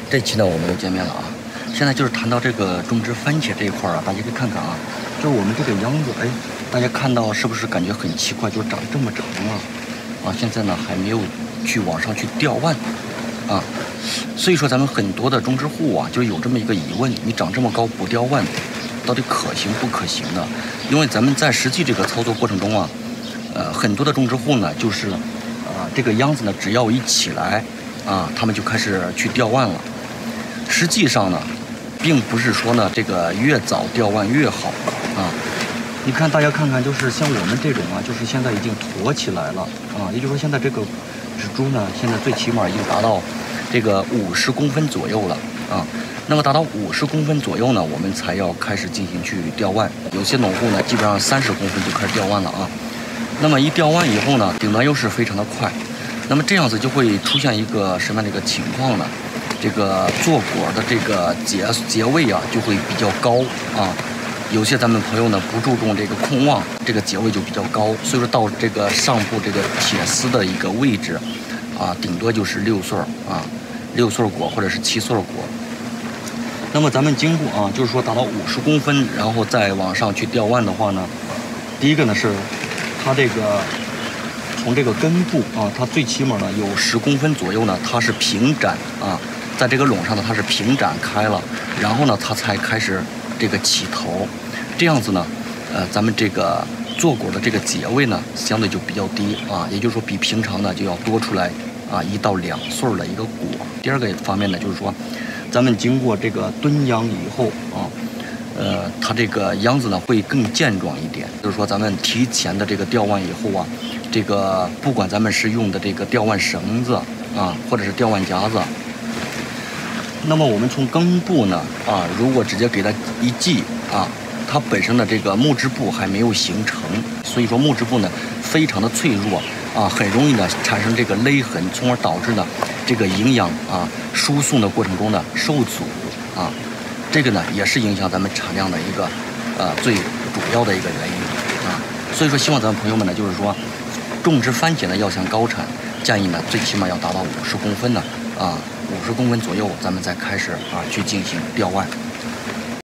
这期呢，我们又见面了啊！现在就是谈到这个种植番茄这一块啊，大家可以看看啊，就是我们这个秧子，哎，大家看到是不是感觉很奇怪，就长这么长啊？现在呢还没有往上去吊腕啊，所以说咱们很多的种植户啊，就有这么一个疑问：你长这么高不吊腕，到底可行不可行呢？因为咱们在实际这个操作过程中啊，很多的种植户呢，就是这个秧子呢，只要一起来啊，他们就开始去吊腕了。实际上呢，并不是说呢，这个越早吊腕越好啊。你看，大家看看，就是像我们这种啊，就是现在已经驼起来了啊，也就是说现在这个植株呢，现在最起码已经达到这个50公分左右了啊。那么达到50公分左右呢，我们才要开始进行去吊腕。有些农户呢，基本上30公分就开始吊腕了啊。那么一吊腕以后呢，顶端优势非常的快。那么这样子就会出现一个什么样的一个情况呢？这个坐果的这个结位啊，就会比较高啊。有些咱们朋友呢不注重这个控望，这个结位就比较高，所以说到这个上部这个铁丝的一个位置啊，顶多就是6穗啊，6穗果或者是7穗果。那么咱们经过啊，就是说达到50公分，然后再往上去吊腕的话呢，第一个呢是它这个从这个根部啊，它最起码呢有10公分左右呢，它是平展啊，在这个垄上呢它是平展开了，然后呢它才开始这个起头，这样子呢，咱们这个坐果的这个结位呢相对就比较低啊，也就是说比平常呢就要多出来啊1到2穗的一个果。第二个方面呢就是说，咱们经过这个蹲秧以后啊。它这个秧子呢会更健壮一点，就是说咱们提前的这个吊腕以后啊，这个不管咱们是用的这个吊腕绳子啊，或者是吊腕夹子，那么我们从根部呢啊，如果直接给它一系啊，它本身的这个木质部还没有形成，所以说木质部呢非常的脆弱啊，很容易呢产生这个勒痕，从而导致呢这个营养啊输送的过程中呢受阻啊。这个呢也是影响咱们产量的一个最主要的一个原因啊，所以说希望咱们朋友们呢，就是说种植番茄呢要想高产，建议呢最起码要达到50公分呢啊，50公分左右，咱们再开始啊去进行吊腕。